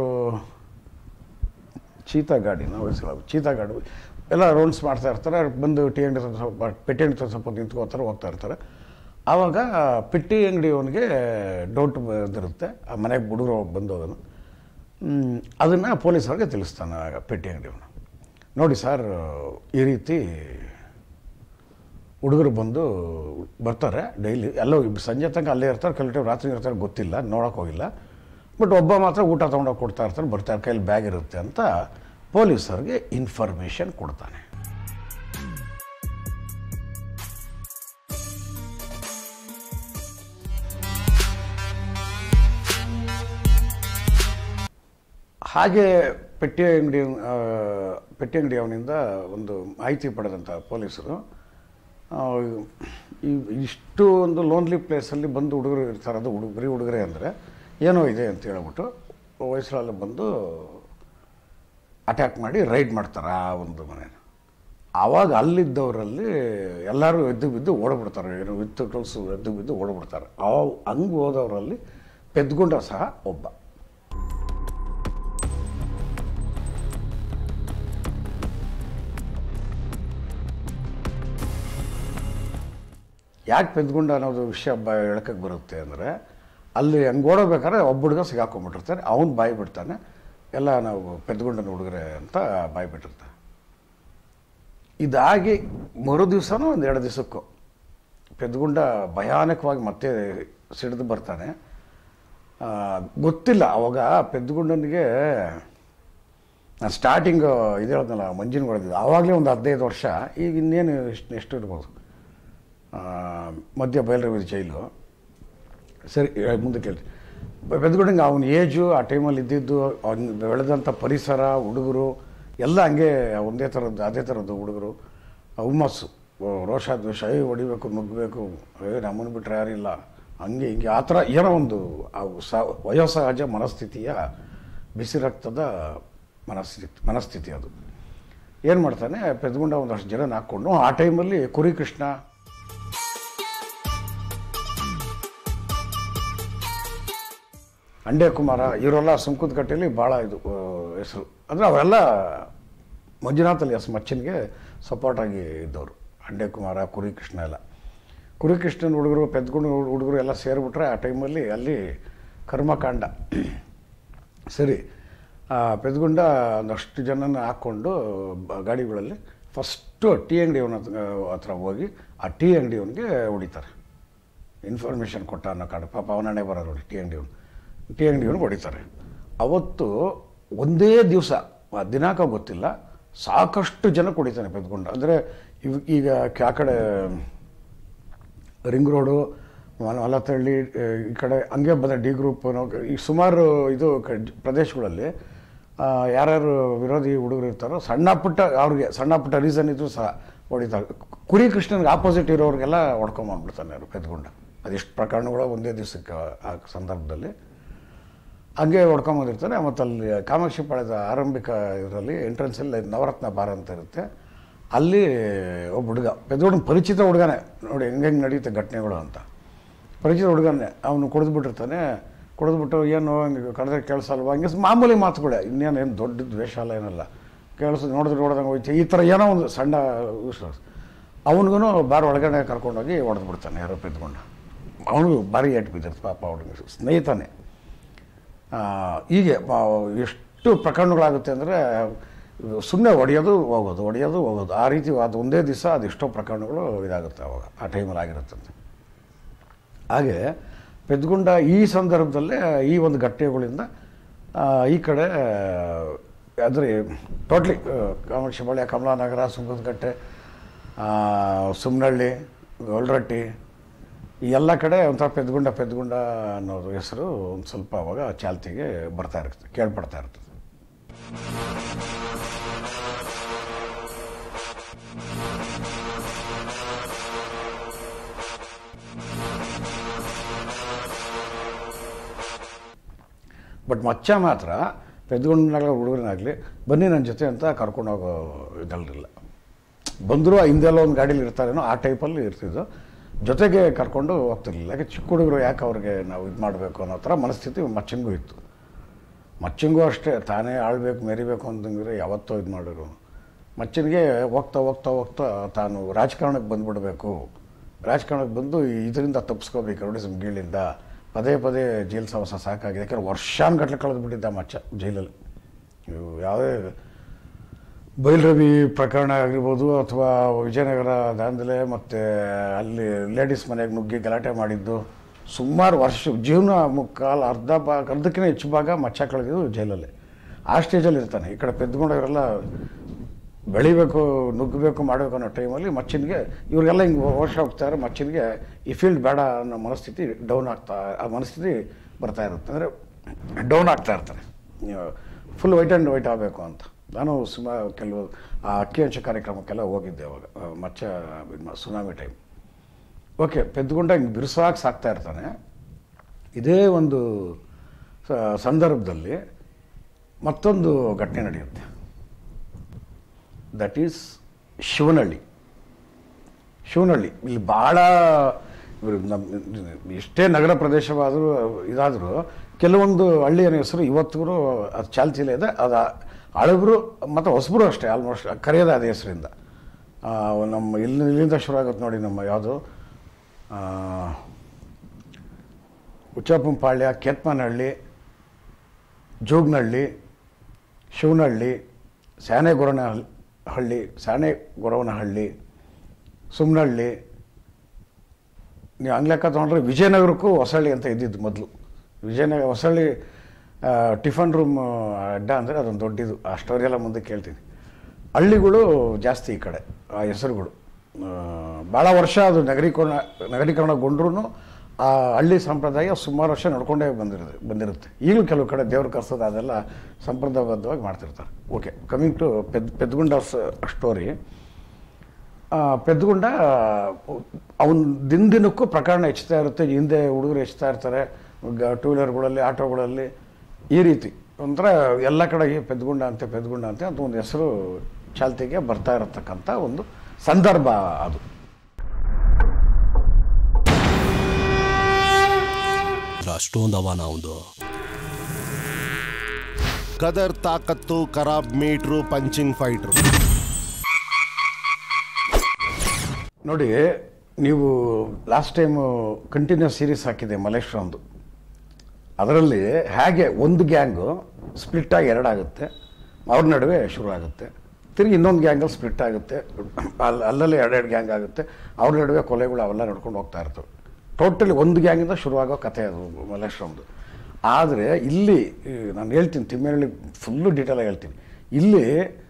ಚೀತಾ ಗಾಡಿನ ವಹಿಸಲ್ಲ, ಚೀತಾ ಗಾಡಿ ಎಲ್ಲ ರೌಂಡ್ಸ್ ಮಾಡ್ತಾ ಇರ್ತಾರೆ. ಬಂದು ಟೀ ಅಂಗಡಿ ಸ್ವಲ್ಪ ಪೆಟ್ಟಿ ಅಂಗಡಿ ಸ್ವಲ್ಪ ನಿಂತ್ಕೋತಾರೆ, ಹೋಗ್ತಾ ಇರ್ತಾರೆ. ಆವಾಗ ಪೆಟ್ಟಿ ಅಂಗಡಿಯವನಿಗೆ ಡೌಟ್ ಬಂದಿರುತ್ತೆ, ಆ ಮನೆಗೆ ಹುಡುಗರು ಬಂದು ಹೋಗೋನು. ಅದನ್ನು ಪೊಲೀಸರಿಗೆ ತಿಳಿಸ್ತಾನೆ ಪೆಟ್ಟಿ ಅಂಗಡಿಯವನು. ನೋಡಿ ಸರ್, ಈ ರೀತಿ ಹುಡುಗರು ಬಂದು ಬರ್ತಾರೆ ಡೈಲಿ, ಎಲ್ಲೋ ಸಂಜೆ ತನಕ ಅಲ್ಲೇ ಇರ್ತಾರೆ, ಕೆಲವು ಟೈಮ್ ರಾತ್ರಿ ಇರ್ತಾರೆ, ಗೊತ್ತಿಲ್ಲ, ನೋಡೋಕೆ ಹೋಗಿಲ್ಲ. ಬಟ್ ಒಬ್ಬ ಮಾತ್ರ ಊಟ ತೊಗೊಂಡೋಗಿ ಕೊಡ್ತಾ ಇರ್ತಾರೆ, ಬರ್ತಾರೆ, ಕೈಯಲ್ಲಿ ಬ್ಯಾಗ್ ಇರುತ್ತೆ ಅಂತ ಪೊಲೀಸರಿಗೆ ಇನ್ಫಾರ್ಮೇಷನ್ ಕೊಡ್ತಾನೆ. ಹಾಗೆ ಪೆಟ್ಟಿ ಅಂಗಡಿ ಪೆಟ್ಟಿ ಅಂಗಡಿ ಅವನಿಂದ ಒಂದು ಮಾಹಿತಿ ಪಡೆದಂಥ ಪೊಲೀಸರು ಇಷ್ಟು ಒಂದು ಲೋನ್ಲಿ ಪ್ಲೇಸಲ್ಲಿ ಬಂದು ಹುಡುಗರು ಇರ್ತಾರೆ, ಅದು ಹುಡುಗ ಬರೀ ಹುಡುಗರೇ ಅಂದರೆ ಏನೋ ಇದೆ ಅಂತ ಹೇಳ್ಬಿಟ್ಟು ವಯಸ್ಸಲ್ಲಿ ಬಂದು ಅಟ್ಯಾಕ್ ಮಾಡಿ ರೈಡ್ ಮಾಡ್ತಾರೆ ಆ ಒಂದು ಮನೇನ. ಆವಾಗ ಅಲ್ಲಿದ್ದವರಲ್ಲಿ ಎಲ್ಲರೂ ಎದ್ದು ಬಿದ್ದು ಓಡಬಿಡ್ತಾರೆ, ಏನು ವಿತ್ ಟೂಲ್ಸು ಎದ್ದು ಬಿದ್ದು ಓಡಬಿಡ್ತಾರೆ. ಅವ ಹಂಗೆ ಹೋದವರಲ್ಲಿ ಪೆದ್ದುಗುಂಡ ಸಹ ಒಬ್ಬ. ಯಾಕೆ ಪೆದ್ದುಗುಂಡ ಅನ್ನೋದು ವಿಷಯ ಬ ಎಳಕಕ್ಕೆ ಬರುತ್ತೆ ಅಂದರೆ, ಅಲ್ಲಿ ಹಂಗೆ ಓಡಬೇಕಾದ್ರೆ ಒಬ್ಬ ಹುಡುಗ ಸಿಗಾಕೊಂಡ್ಬಿಟ್ಟಿರ್ತಾನೆ, ಅವನು ಬಾಯಿ ಬಿಡ್ತಾನೆ, ಎಲ್ಲ ನಾವು ಪೆದ್ದುಗುಂಡನ ಹುಡುಗರೆ ಅಂತ ಬಾಯಿ ಬಿಟ್ಟಿರ್ತಾನೆ. ಇದಾಗಿ ಮರು ದಿವಸನೂ ಒಂದು ಎರಡು ದಿವಸಕ್ಕೂ ಪೆದ್ದುಗುಂಡ ಭಯಾನಕವಾಗಿ ಮತ್ತೆ ಸಿಡಿದು ಬರ್ತಾನೆ. ಗೊತ್ತಿಲ್ಲ ಅವಾಗ ಪೆದ್ದುಗುಂಡನಿಗೆ ನಾನು ಸ್ಟಾರ್ಟಿಂಗ್ ಇದು ಹೇಳೋದಲ್ಲ ಮಂಜಿನ ಹೊಡೆದಿದ್ದು, ಆವಾಗಲೇ ಒಂದು ಹದಿನೈದು ವರ್ಷ, ಈಗ ಇನ್ನೇನು ಎಷ್ಟು ಎಷ್ಟು ಇರ್ಬೋದು, ಮಧ್ಯ ಬಯಲುರವಿ ಜೈಲು. ಸರಿ, ಮುಂದೆ ಕೇಳಿ. ಪೆದ್ದುಗುಂಡಂಗೆ ಅವನ ಏಜು, ಆ ಟೈಮಲ್ಲಿ ಇದ್ದಿದ್ದು, ಅವ್ನು ಬೆಳೆದಂಥ ಪರಿಸರ, ಹುಡುಗರು ಎಲ್ಲ ಹಂಗೆ ಒಂದೇ ಥರದ್ದು ಅದೇ ಥರದ್ದು ಹುಡುಗರು. ಹುಮ್ಮಸ್ಸು, ರೋಷ ದ್ವೇಷ, ಏ ಹೊಡಿಬೇಕು ನುಗ್ಗಬೇಕು, ಏ ನಮ್ಮನ್ನು ಬಿಟ್ಟರೆ ಯಾರಿಲ್ಲ, ಹಂಗೆ ಹಿಂಗೆ ಆ ಥರ ಏನೋ ಒಂದು ಸ ವಯೋಸಹಜ ಮನಸ್ಥಿತಿಯ ಬಿಸಿ ರಕ್ತದ ಮನಸ್ಥಿತಿ ಮನಸ್ಥಿತಿ ಅದು. ಏನು ಮಾಡ್ತಾನೆ ಪೆದ್ದುಗುಂಡ ಒಂದಷ್ಟು ಜನ ಹಾಕ್ಕೊಂಡು, ಆ ಟೈಮಲ್ಲಿ ಕುರಿ ಕೃಷ್ಣ, ಅಂಡೆ ಕುಮಾರ ಇವರೆಲ್ಲ ಸುಂಕದಕಟ್ಟೆಯಲ್ಲಿ ಭಾಳ ಇದು ಹೆಸರು. ಅಂದರೆ ಅವರೆಲ್ಲ ಮಂಜುನಾಥ್ ಅಲ್ಲಿ ಎಸ್ ಮಚ್ಚನ್ಗೆ ಸಪೋರ್ಟಾಗಿ ಇದ್ದವರು. ಅಂಡೆ ಕುಮಾರ, ಕುರಿ ಕೃಷ್ಣ ಎಲ್ಲ. ಕುರಿಕೃಷ್ಣನ ಹುಡುಗರು ಪೆದ್ಗುಂಡ ಹುಡುಗರು ಎಲ್ಲ ಸೇರಿಬಿಟ್ರೆ ಆ ಟೈಮಲ್ಲಿ ಅಲ್ಲಿ ಕರ್ಮಕಾಂಡ. ಸರಿ, ಪೆದ್ಗುಂಡ ಒಂದಷ್ಟು ಜನನ ಹಾಕ್ಕೊಂಡು ಗಾಡಿಗಳಲ್ಲಿ ಫಸ್ಟು ಟೀ ಅಂಗಡಿಯವನ ಹತ್ರ ಹೋಗಿ ಆ ಟೀ ಅಂಗಡಿಯವನಿಗೆ ಹೊಡಿತಾರೆ. ಇನ್ಫಾರ್ಮೇಷನ್ ಕೊಟ್ಟ ಅನ್ನೋ ಕಾರಣ ಪಾಪ ಅವನಣ್ಣೆ ಬರೋರು ನೋಡಿ ಟೀ ಅಂಗಡಿಯವನು ಟೀ ಅಂಗಡಿಯವನಿಗೆ ಹೊಡಿತಾರೆ. ಅವತ್ತು ಒಂದೇ ದಿವಸ ದಿನಾಂಕ ಗೊತ್ತಿಲ್ಲ, ಸಾಕಷ್ಟು ಜನ ಕುಡಿತಾನೆ ಪೆದ್ಗುಂಡ. ಅಂದರೆ ಇವ್ ಈಗ ಆ ಕಡೆ ರಿಂಗ್ ರೋಡು, ಮಲತಳ್ಳಿ ಈ ಕಡೆ ಹಂಗೆ ಬಂದ ಡಿ ಗ್ರೂಪ್ ಈ ಸುಮಾರು ಇದು ಪ್ರದೇಶಗಳಲ್ಲಿ ಯಾರ್ಯಾರು ವಿರೋಧಿ ಹುಡುಗರು ಇರ್ತಾರೋ ಸಣ್ಣ ಪುಟ್ಟ ಅವ್ರಿಗೆ ಸಣ್ಣ ಪುಟ್ಟ ರೀಸನ್ ಇದ್ದರೂ ಸಹ ಹೊಡಿತಾರೆ. ಕುರಿ ಕೃಷ್ಣನಿಗೆ ಆಪೋಸಿಟ್ ಇರೋರಿಗೆಲ್ಲ ಹೊಡ್ಕೊಂಬಂದ್ಬಿಡ್ತಾನೆ ಅವರು ಪೆದ್ಗುಂಡ. ಅದೆಷ್ಟು ಪ್ರಕರಣಗಳು ಒಂದೇ ದಿವಸಕ್ಕೆ ಆ ಸಂದರ್ಭದಲ್ಲಿ ಹಂಗೆ ಹೊಡ್ಕೊಂಬಂದಿರ್ತಾನೆ. ಮತ್ತು ಅಲ್ಲಿ ಕಾಮಾಕ್ಷಿ ಪಾಳ್ಯದ ಆರಂಭಿಕ ಇದರಲ್ಲಿ ಎಂಟ್ರೆನ್ಸಲ್ಲಿ ನವರತ್ನ ಬಾರ್ ಅಂತ ಇರುತ್ತೆ. ಅಲ್ಲಿ ಒಬ್ಬ ಹುಡುಗ ಪೆದ್ಗುಂಡ ಪರಿಚಿತ ಹುಡುಗನೇ, ನೋಡಿ ಹೆಂಗೆ ಹೆಂಗೆ ನಡೆಯುತ್ತೆ ಘಟನೆಗಳು ಅಂತ. ಪರಿಚಿತ ಹುಡುಗನೇ, ಅವನು ಕುಡಿದ್ಬಿಟ್ಟಿರ್ತಾನೆ. ಕುಡಿದ್ಬಿಟ್ಟು ಏನು ಹಂಗೆ ಕಳೆದ್ರೆ ಕೇಳಿಸಲ್ವ, ಹಂಗೆ ಮಾಮೂಲಿ ಮಾತುಗಳೇ, ಇನ್ನೇನು ಏನು ದೊಡ್ಡ ದ್ವೇಷ ಅಲ್ಲ ಏನಲ್ಲ, ಕೇಳಿಸೋದು ನೋಡಿದ್ರೆ ನೋಡ್ದಂಗೆ ಹೋಯ್ತು ಈ ಥರ ಏನೋ ಒಂದು ಸಣ್ಣ ವಿಶ್ವಾಸ. ಅವನಿಗೂ ಬಾರ್ ಒಳಗಡೆ ಕರ್ಕೊಂಡೋಗಿ ಹೊಡೆದ್ಬಿಡ್ತಾನೆ ಯಾರೋ ಪೆದ್ಗುಂಡ. ಅವನಿಗೂ ಭಾರಿ ಏಟು ಬಿದ್ದಿರ್ತ ಪಾಪ ಹುಡುಗ ಸ್ನೇಹಿತನೇ. ಹೀಗೆ ಎಷ್ಟು ಪ್ರಕರಣಗಳಾಗುತ್ತೆ ಅಂದರೆ ಸುಮ್ಮನೆ ಹೊಡೆಯೋದು ಹೋಗೋದು ಹೊಡೆಯೋದು ಹೋಗೋದು ಆ ರೀತಿ ಅದು ಒಂದೇ ದಿವಸ ಅದೆಷ್ಟೋ ಪ್ರಕರಣಗಳು ಇದಾಗುತ್ತೆ ಅವಾಗ ಆ ಟೈಮಲ್ಲಿ ಆಗಿರುತ್ತಂತೆ. ಹಾಗೆ ಪೆದ್ಗುಂಡ ಈ ಸಂದರ್ಭದಲ್ಲೇ ಈ ಒಂದು ಘಟನೆಗಳಿಂದ ಈ ಕಡೆ ಅಂದರೆ ಟೋಟ್ಲಿ ಕಾಮಾಕ್ಷಿ ಪಾಳ್ಯ, ಕಮಲಾನಗರ, ಸುಂಕದಕಟ್ಟೆ, ಸುಮ್ನಹಳ್ಳಿ, ಗೊಲ್ರಟ್ಟಿ ಈ ಎಲ್ಲ ಕಡೆ ಒಂಥರ ಪೆದ್ಗುಂಡ ಪೆದ್ಗುಂಡ ಅನ್ನೋದು ಹೆಸರು ಒಂದು ಸ್ವಲ್ಪ ಅವಾಗ ಚಾಲ್ತಿಗೆ ಬರ್ತಾ ಇರ್ತದೆ, ಕೇಳ್ಪಡ್ತಾ ಇರ್ತದೆ. ಬಟ್ ಮಚ್ಚ ಮಾತ್ರ ಪೆದ್ಗುಂಡನಾಗಲಿ ಹುಡುಗರನ್ನಾಗಲಿ ಬನ್ನಿ ನನ್ನ ಜೊತೆ ಅಂತ ಕರ್ಕೊಂಡು ಹೋಗೋ ಇದಲ್ರಿಲ್ಲ. ಬಂದರೂ ಹಿಂದೆಲ್ಲ ಒಂದು ಗಾಡೀಲಿ ಇರ್ತಾರೇನೋ ಆ ಟೈಪಲ್ಲಿ ಇರ್ತಿದ್ದು, ಜೊತೆಗೆ ಕರ್ಕೊಂಡು ಹೋಗ್ತಿರ್ಲಿಲ್ಲ. ಯಾಕೆ ಚಿಕ್ಕ ಹುಡುಗರು ಯಾಕೆ ಅವ್ರಿಗೆ ನಾವು ಇದು ಮಾಡಬೇಕು ಅನ್ನೋ ಥರ ಮನಸ್ಥಿತಿ ಮಚ್ಚಂಗೂ ಇತ್ತು. ಮಚ್ಚಂಗೂ ಅಷ್ಟೇ, ತಾನೇ ಆಳ್ಬೇಕು ಮೆರಿಬೇಕು ಅಂತಂದ್ರೆ ಯಾವತ್ತೋ ಇದು ಮಾಡಿದ್ರು. ಮಚ್ಚನಿಗೆ ಹೋಗ್ತಾ ಹೋಗ್ತಾ ಹೋಗ್ತಾ ತಾನು ರಾಜಕಾರಣಕ್ಕೆ ಬಂದುಬಿಡಬೇಕು, ರಾಜಕಾರಣಕ್ಕೆ ಬಂದು ಇದರಿಂದ ತಪ್ಪಿಸ್ಕೋಬೇಕು ರೌಡಿಸಮ್ ಗೀಳಿಂದ, ಪದೇ ಪದೇ ಜೈಲು ಸವಾಸ ಸಾಕಾಗಿದೆ. ಯಾಕಂದ್ರೆ ವರ್ಷಾನುಗಟ್ಟಲೆ ಕಳೆದುಬಿಟ್ಟಿದ್ದ ಮಚ್ಚ ಜೈಲಲ್ಲಿ. ಇವು ಯಾವುದೇ ಬೈಲ್ರವಿ ಪ್ರಕರಣ ಆಗಿರ್ಬೋದು ಅಥವಾ ವಿಜಯನಗರ ದಾಂಧಲೆ ಮತ್ತು ಅಲ್ಲಿ ಲೇಡೀಸ್ ಮನೆಗೆ ನುಗ್ಗಿ ಗಲಾಟೆ ಮಾಡಿದ್ದು, ಸುಮಾರು ವರ್ಷ ಜೀವನ ಮುಕ್ಕಾಲು ಅರ್ಧ ಭಾಗ ಅರ್ಧಕ್ಕಿಂತ ಹೆಚ್ಚು ಭಾಗ ಮಚ್ಚ ಕಳೆದಿದ್ದು ಜೈಲಲ್ಲಿ. ಆ ಸ್ಟೇಜಲ್ಲಿ ಇರ್ತಾನೆ. ಈ ಕಡೆ ಪೆದ್ಗುಂಡವರೆಲ್ಲ ಬೆಳಿಬೇಕು, ನುಗ್ಗಬೇಕು, ಮಾಡಬೇಕು ಅನ್ನೋ ಟೈಮಲ್ಲಿ ಮಚ್ಚನಿಗೆ ಇವ್ರಿಗೆಲ್ಲ ಹಿಂಗೆ ವರ್ಷ ಹೋಗ್ತಾರೆ. ಮಚ್ಚನಿಗೆ ಈ ಫೀಲ್ಡ್ ಬೇಡ ಅನ್ನೋ ಮನಸ್ಥಿತಿ ಡೌನ್ ಆಗ್ತಾ ಆ ಮನಸ್ಥಿತಿ ಬರ್ತಾ ಇರುತ್ತೆ. ಅಂದರೆ ಡೌನ್ ಆಗ್ತಾ ಇರ್ತಾರೆ, ಫುಲ್ ವೈಟ್ ಆ್ಯಂಡ್ ವೈಟ್ ಆಗಬೇಕು ಅಂತ. ನಾನು ಸುಮಾರು ಕೆಲವು ಆ ಅಕ್ಕಿ ಹಂಚು ಕಾರ್ಯಕ್ರಮಕ್ಕೆಲ್ಲ ಹೋಗಿದ್ದೆ ಅವಾಗ ಮಚ್ಚ ಸುನಾಮಿ ಟೈಮ್. ಓಕೆ, ಪೆದ್ಗುಂಡ ಹಿಂಗೆ ಬಿರುಸಾಗಿ ಸಾಕ್ತಾ ಇರ್ತಾನೆ. ಇದೇ ಒಂದು ಸಂದರ್ಭದಲ್ಲಿ ಮತ್ತೊಂದು ಘಟನೆ ನಡೆಯುತ್ತೆ. That is Shivanahalli. ಶಿವನಹಳ್ಳಿ ಇಲ್ಲಿ ಭಾಳ ನಮ್ಮ ಎಷ್ಟೇ ನಗರ ಪ್ರದೇಶವಾದರೂ ಇದಾದರೂ ಕೆಲವೊಂದು ಹಳ್ಳಿಯ ಹೆಸರು ಇವತ್ತಿಗೂ ಅದು ಚಾಲ್ತಿಲೇ ಇದೆ. ಅದು ಹಳಬರು ಮತ್ತು ಹೊಸಬರು ಅಷ್ಟೇ ಆಲ್ಮೋಸ್ಟ್ ಕರೆಯೋದು ಅದೇ ಹೆಸರಿಂದ. ನಮ್ಮ ಇಲ್ಲಿ ಇಲ್ಲಿಂದ ಶುರು ಆಗುತ್ತೆ ನೋಡಿ, ನಮ್ಮ ಯಾವುದು ಉಚ್ಚಪ್ಪನಪಾಳ್ಯ, ಕೆತ್ಮನಹಳ್ಳಿ, ಜೋಗ್ನಹಳ್ಳಿ, ಶಿವನಹಳ್ಳಿ, ಸ್ಯಾನೆಗೊರನ ಹಳ್ಳಿ, ಸ್ಯಾನೆಗೊರವನಹಳ್ಳಿ, ಸುಮ್ನಹಳ್ಳಿ. ನೀವು ಹಂಗೆ ಲೆಕ್ಕ ತೊಗೊಂಡ್ರೆ ವಿಜಯನಗರಕ್ಕೂ ಹೊಸಳ್ಳಿ ಅಂತ ಇದ್ದಿದ್ದು ಮೊದಲು. ವಿಜಯನಗರ ಹೊಸಳ್ಳಿ ಟಿಫನ್ ರೂಮ್ ಅಡ್ಡ ಅಂದರೆ ಅದೊಂದು ದೊಡ್ಡದು. ಆ ಸ್ಟೋರಿ ಎಲ್ಲ ಮುಂದೆ ಕೇಳ್ತೀನಿ. ಹಳ್ಳಿಗಳು ಜಾಸ್ತಿ ಈ ಕಡೆ ಆ ಹೆಸರುಗಳು. ಭಾಳ ವರ್ಷ ಅದು ನಗರೀಕರಣ ನಗರೀಕರಣಗೊಂಡ್ರೂ ಆ ಹಳ್ಳಿ ಸಂಪ್ರದಾಯ ಸುಮಾರು ವರ್ಷ ನಡ್ಕೊಂಡೇ ಬಂದಿರುತ್ತೆ ಬಂದಿರುತ್ತೆ ಈಗಲೂ ಕೆಲವು ಕಡೆ ದೇವ್ರ ಕರ್ಸೋದು ಅದೆಲ್ಲ ಸಂಪ್ರದಾಯಬದ್ಧವಾಗಿ ಮಾಡ್ತಿರ್ತಾರೆ. ಓಕೆ, ಕಮಿಂಗ್ ಟು ಪೆದ್ ಪೆದ್ಗುಂಡ ಸ್ಟೋರಿ. ಪೆದ್ಗುಂಡ ಅವನ ದಿನ ದಿನಕ್ಕೂ ಪ್ರಕರಣ ಹೆಚ್ಚುತ್ತಾ ಇರುತ್ತೆ. ಹಿಂದೆ ಹುಡುಗರು ಹೆಚ್ಚುತ್ತಾ ಇರ್ತಾರೆ, ಟೂ ವೀಲರ್ಗಳಲ್ಲಿ, ಆಟೋಗಳಲ್ಲಿ, ಈ ರೀತಿ ಒಂಥರ ಎಲ್ಲ ಕಡೆ ಪೆದ್ಗುಂಡ ಅಂತೆ ಪೆದ್ಗುಂಡ ಅಂತೆ ಅಂತ ಒಂದು ಹೆಸರು ಚಾಲ್ತಿಗೆ ಬರ್ತಾ ಇರತಕ್ಕಂಥ ಒಂದು ಸಂದರ್ಭ ಅದು. ಅಷ್ಟೊಂದು ಅವನ ಒಂದು ಕದರ್ ತಾಕತ್ತು, ಖರಾಬ್ ಮೀಟ್ರು, ಪಂಚಿಂಗ್ ಫೈಟ್ರು. ನೋಡಿ, ನೀವು ಲಾಸ್ಟ್ ಟೈಮು ಕಂಟಿನ್ಯೂಸ್ ಸೀರೀಸ್ ಹಾಕಿದೆ ಮಲೇಶ್ವರಂದು. ಅದರಲ್ಲಿ ಹೇಗೆ ಒಂದು ಗ್ಯಾಂಗು ಸ್ಪ್ಲಿಟ್ಟಾಗಿ ಎರಡಾಗುತ್ತೆ, ಅವ್ರ ನಡುವೆ ಶುರು ಆಗುತ್ತೆ, ತಿರುಗಿ ಇನ್ನೊಂದು ಗ್ಯಾಂಗಲ್ಲಿ ಸ್ಪ್ಲಿಟ್ ಆಗುತ್ತೆ, ಅಲ್ಲಿ ಅಲ್ಲಲ್ಲಿ ಎರಡೆರಡು ಗ್ಯಾಂಗ್ ಆಗುತ್ತೆ, ಅವ್ರ ನಡುವೆ ಕೊಲೆಗಳು ಅವೆಲ್ಲ ನಡ್ಕೊಂಡು ಹೋಗ್ತಾ ಇರ್ತವೆ. ಟೋಟಲಿ ಒಂದು ಗ್ಯಾಂಗಿಂದ ಶುರುವಾಗೋ ಕಥೆ ಅದು ಮಲೇಶ್ವರಂದು. ಆದರೆ ಇಲ್ಲಿ ನಾನು ಹೇಳ್ತೀನಿ, ತಿಮ್ಮೇನಹಳ್ಳಿ ಫುಲ್ಲು ಡೀಟೇಲಾಗಿ ಹೇಳ್ತೀನಿ. ಇಲ್ಲಿ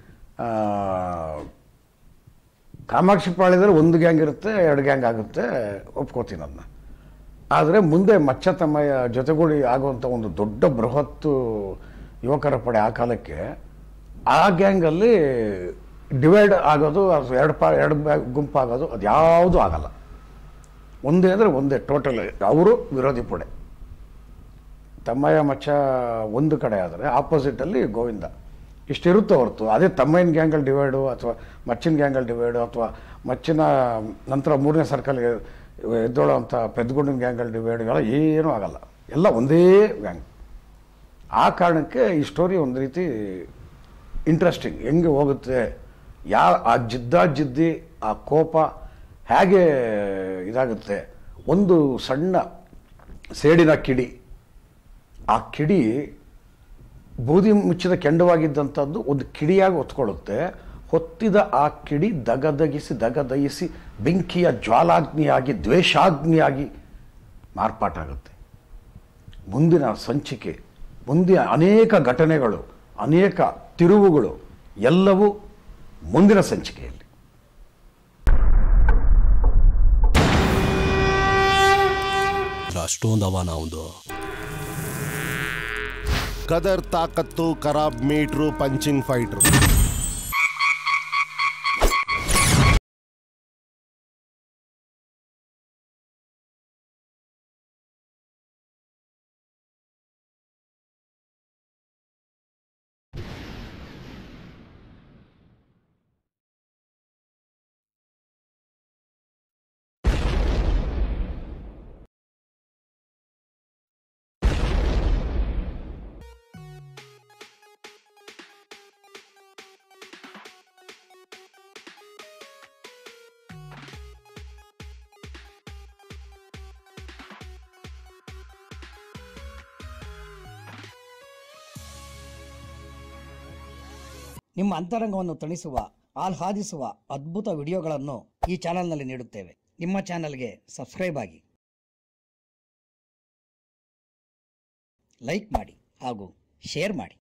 ಕಾಮಾಕ್ಷಿ ಪಾಳ್ಯದಲ್ಲಿ ಒಂದು ಗ್ಯಾಂಗ್ ಇರುತ್ತೆ, ಎರಡು ಗ್ಯಾಂಗ್ ಆಗುತ್ತೆ, ಒಪ್ಕೋತೀನಿ ಅದನ್ನ. ಆದರೆ ಮುಂದೆ ಮಚ್ಚ ತಮ್ಮಯ್ಯ ಜೊತೆಗೂಡಿ ಆಗುವಂಥ ಒಂದು ದೊಡ್ಡ ಬೃಹತ್ತು ಯುವಕರ ಪಡೆ ಆ ಕಾಲಕ್ಕೆ ಆ ಗ್ಯಾಂಗಲ್ಲಿ ಡಿವೈಡ್ ಆಗೋದು, ಅದು ಎರಡು ಪಾ ಎರಡು ಗುಂಪಾಗೋದು ಅದು ಯಾವುದೂ ಆಗಲ್ಲ. ಒಂದೇ ಅಂದರೆ ಒಂದೇ ಟೋಟಲ್ ಅವರು ವಿರೋಧಿ ಪಡೆ. ತಮ್ಮಯ್ಯ ಮಚ್ಚ ಒಂದು ಕಡೆ ಆದರೆ ಆಪೋಸಿಟಲ್ಲಿ ಗೋವಿಂದ ಇಷ್ಟಿರುತ್ತೆ ಹೊರತು ಅದೇ ತಮ್ಮಯ್ಯನ ಗ್ಯಾಂಗಲ್ಲಿ ಡಿವೈಡು ಅಥವಾ ಮಚ್ಚಿನ ಗ್ಯಾಂಗಲ್ಲಿ ಡಿವೈಡು ಅಥವಾ ಮಚ್ಚಿನ ನಂತರ ಮೂರನೇ ಸರ್ಕಲ್ಗೆ ಎದ್ದೋಳೋ ಅಂಥ ಪೆದ್ದಗುಂಡಿನ ಗ್ಯಾಂಗಲ್ಲಿ ಡಿವೈಡ್ ಎಲ್ಲ ಏನೂ ಆಗಲ್ಲ, ಎಲ್ಲ ಒಂದೇ ಗ್ಯಾಂಗ್. ಆ ಕಾರಣಕ್ಕೆ ಈ ಸ್ಟೋರಿ ಒಂದು ರೀತಿ ಇಂಟ್ರೆಸ್ಟಿಂಗ್, ಹೆಂಗೆ ಹೋಗುತ್ತೆ, ಯಾ ಆ ಜಿದ್ದ ಜಿದ್ದಿ ಆ ಕೋಪ ಹೇಗೆ ಇದಾಗುತ್ತೆ. ಒಂದು ಸಣ್ಣ ಸೇಡಿನ ಕಿಡಿ, ಆ ಕಿಡಿ ಬೂದಿ ಮುಚ್ಚಿದ ಕೆಂಡವಾಗಿದ್ದಂಥದ್ದು ಒಂದು ಕಿಡಿಯಾಗಿ ಹೊತ್ಕೊಳ್ಳುತ್ತೆ. ಹೊತ್ತಿದ ಆ ಕಿಡಿ ದಗದಗಿಸಿ ದಗದಯಿಸಿ ಬೆಂಕಿಯ ಜ್ವಾಲಾಗ್ನಿಯಾಗಿ ದ್ವೇಷಾಗ್ನಿಯಾಗಿ ಮಾರ್ಪಾಟಾಗುತ್ತೆ. ಮುಂದಿನ ಸಂಚಿಕೆ, ಮುಂದಿನ ಅನೇಕ ಘಟನೆಗಳು, ಅನೇಕ ತಿರುವುಗಳು ಎಲ್ಲವೂ ಮುಂದಿನ ಸಂಚಿಕೆಯಲ್ಲಿ. ಅಷ್ಟೊಂದು ಅವನ ಅವನು. ಕದರ್ ತಾಕತ್ತು, ಖರಾಬ್ ಮೀಟ್ರು, ಪಂಚಿಂಗ್ ಫೈಟ್ರು. ನಿಮ್ಮ ಅಂತರಂಗವನ್ನು ತಣಿಸುವ, ಆಹ್ಲಾದಿಸುವ ಅದ್ಭುತ ವಿಡಿಯೋಗಳನ್ನು ಈ ಚಾನೆಲ್ನಲ್ಲಿ ನೀಡುತ್ತೇವೆ. ನಿಮ್ಮ ಚಾನೆಲ್ಗೆ ಸಬ್ಸ್ಕ್ರೈಬ್ ಆಗಿ, ಲೈಕ್ ಮಾಡಿ ಹಾಗೂ ಶೇರ್ ಮಾಡಿ.